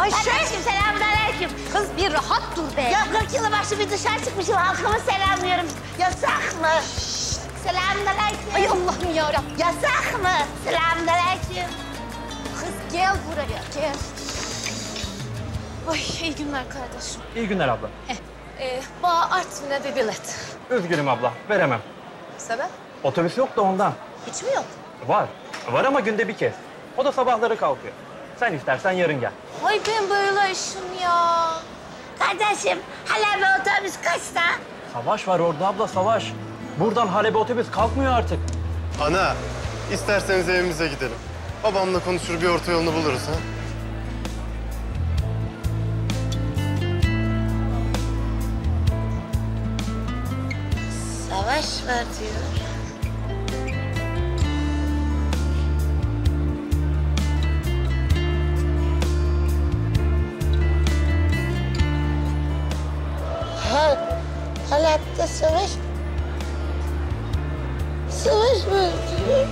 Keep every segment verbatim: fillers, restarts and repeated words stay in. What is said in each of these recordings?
Kardeşim selamünaleyküm. Kız bir rahat dur be. Ya kırk yılı başı bir dışarı çıkmışım. Halkımı selamlıyorum. Yasak mı? Selamünaleyküm. Ay Allah'ım yarabbim. Yasak mı? Selamünaleyküm. Kız gel buraya gel. Ay iyi günler kardeşim. İyi günler abla. Heh, e, bana Artvin'e bir bilet. Üzgünüm abla, veremem. Sebep? Otobüs yok da ondan. Hiç mi yok? Var. Var ama günde bir kez. O da sabahları kalkıyor. Sen istersen yarın gel. Ay ben böyle işim ya. Kardeşim hala bir otobüs kaçta? Savaş var orada abla, savaş. Buradan Halep'e otobüs kalkmıyor artık. Ana, isterseniz evimize gidelim. Babamla konuşur bir orta yolunu buluruz ha. Savaş var diyor. Ha, Halep'te savaş... Savaş var diyor.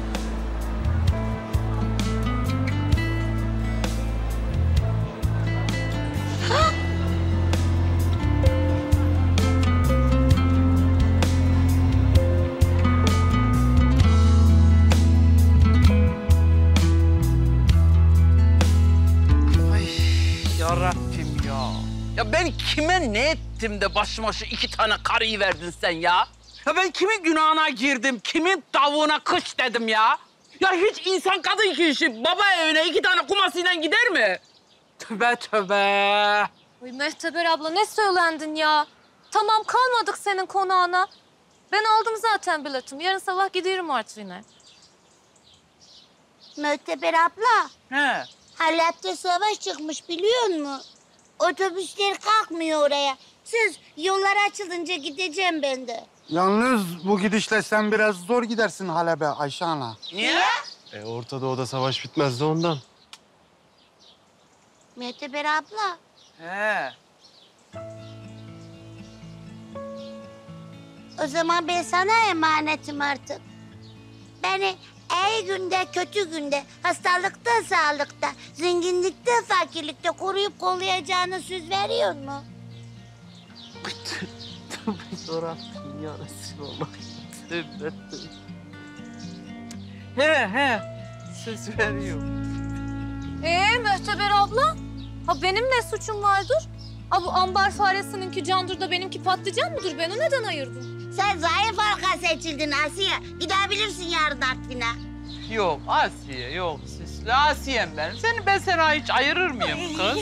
Yarabbim ya. Ya ben kime ne ettim de başıma şu iki tane karıyı verdin sen ya? Ya ben kimin günahına girdim, kimin tavuğuna kış dedim ya? Ya hiç insan kadın kişi baba evine iki tane kumasıyla gider mi? Tövbe tövbe. Ay Mehteber abla ne söylendin ya? Tamam kalmadık senin konağına. Ben aldım zaten biletimi. Yarın sabah gidiyorum Artvin'e. Möhteber abla, He. Halep'te savaş çıkmış biliyor musun? Otobüsler kalkmıyor oraya. Siz yollar açılınca gideceğim ben de. Yalnız bu gidişle sen biraz zor gidersin Halep'e Ayşe ana. Niye? E Orta Doğu'da savaş bitmez de ondan. Möhteber abla, He. o zaman ben sana emanetim artık. Beni iyi günde, kötü günde, hastalıkta, sağlıkta, zenginlikte, fakirlikte koruyup kollayacağını söz veriyor mu? Yarabbim ya Resulallah. Tövbe tövbe. He he. Söz veriyorum. Ee Mehteber abla? Ha benim ne suçum vardır? Ha bu ambar faresininki candır da benimki patlıcan mıdır? Ben o neden ayırdım? Sen zayıf halka seçildin Asiye. Gidebilirsin yarın Artvin'e. Yok Asiye yok. Süslü Asiye'm ben. Seni ben sana hiç ayırır mıyım kız?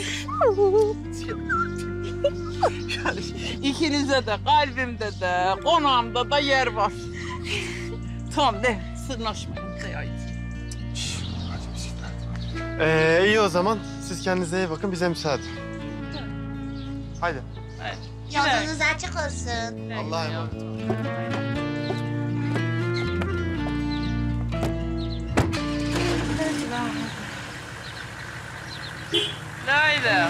Yani ikinize de kalbimde de konağımda da yer var. Tamam de sırnaşmayın de haydi. Ee, iyi o zaman. Siz kendinize iyi bakın, bize müsaade. Haydi. Haydi. Yolunuz açık olsun. Allah'a emanet. Haydi.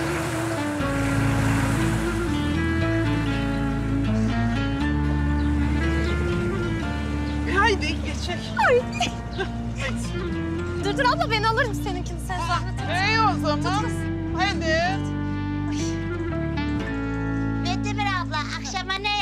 Haydi geçek. Dur dur abla ben alırım seninkini sen zahmet etme. İyi o zaman. Haydi. Möhteber abla, akşama ne